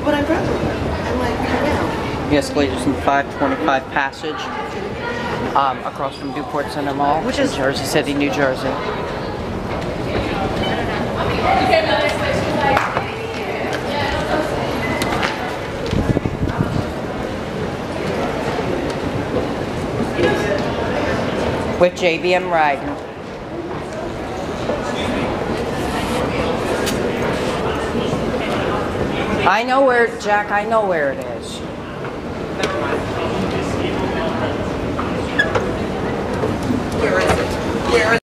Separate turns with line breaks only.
But I'd rather, I'm like, right now.
The Escalators in 525 Passage, across from Newport Center Mall, which is Jersey City, New Jersey. With JBM riding. I know where, Jack, I know where it is.
Where is it? Where is it?